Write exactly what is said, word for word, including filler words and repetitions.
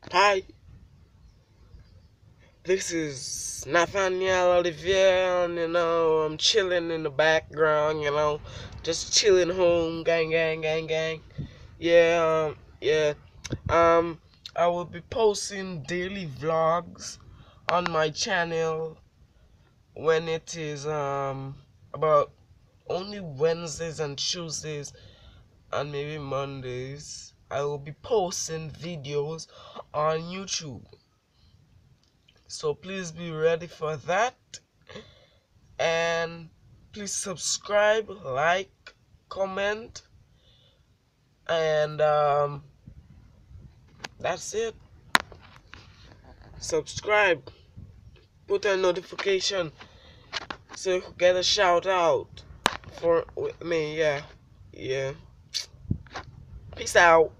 Hi, this is Nathaniel Olivier, and you know, I'm chilling in the background, you know, just chilling home, gang, gang, gang, gang. Yeah, um, yeah. Um, I will be posting daily vlogs on my channel when it is um about only Wednesdays and Tuesdays and maybe Mondays. I will be posting videos on YouTube. So please be ready for that, and please subscribe, like, comment, and um, that's it. Subscribe, put a notification so you can get a shout out for with me. Yeah, yeah. Peace out.